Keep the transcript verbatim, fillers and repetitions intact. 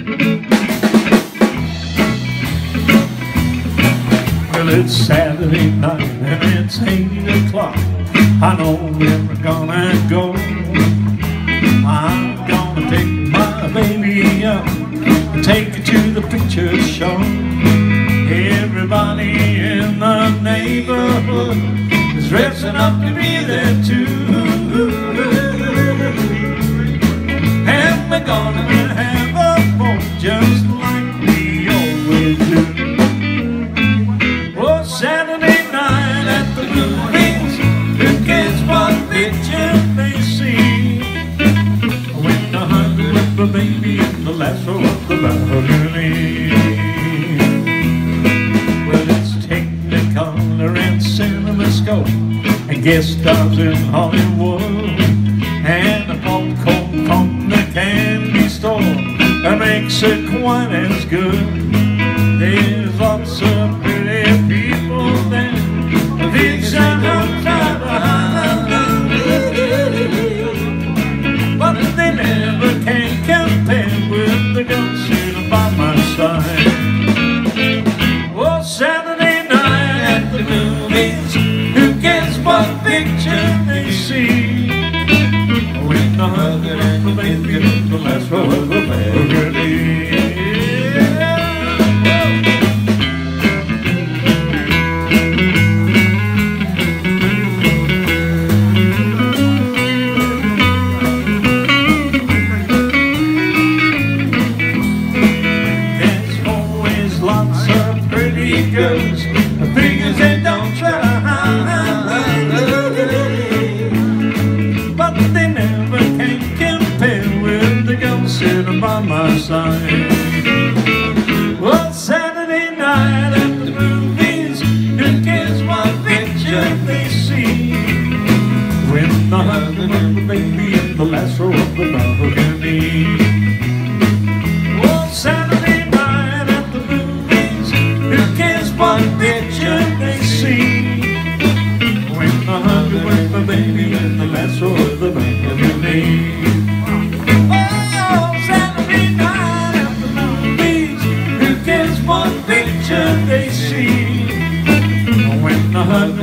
Well, it's Saturday night and it's eight o'clock. I know where we're gonna go. I'm gonna take my baby up and take her to the picture show. Everybody in the neighborhood is dressing up to be there too. And we're gonna have a ball just like we always do. Oh, Saturday night at the movies, who cares what picture they see? When the husband with the baby in the last row of the balcony. Well, it's Technicolor and CinemaScope and guest stars in Hollywood, and a popcorn from the candy store that makes it quite as good. There's lots of pretty people there, big and outside, but they never can compare with the girl sitting by my side. Oh, Saturday night at the movies, who cares what picture they see? When the husband and the baby in the last row of the balcony. There's always lots of pretty girls, the thing is they don't try, but they never can compare with the girl sitting by my side. Well, Saturday night at the movies, who cares what picture they see? When the husband and the baby in the last row of the balcony. Well, Saturday night at the movies, who cares what picture they see? When the husband with the baby in the last row of the balcony. Oh, Saturday night at the movies, who cares what picture they see? When the husband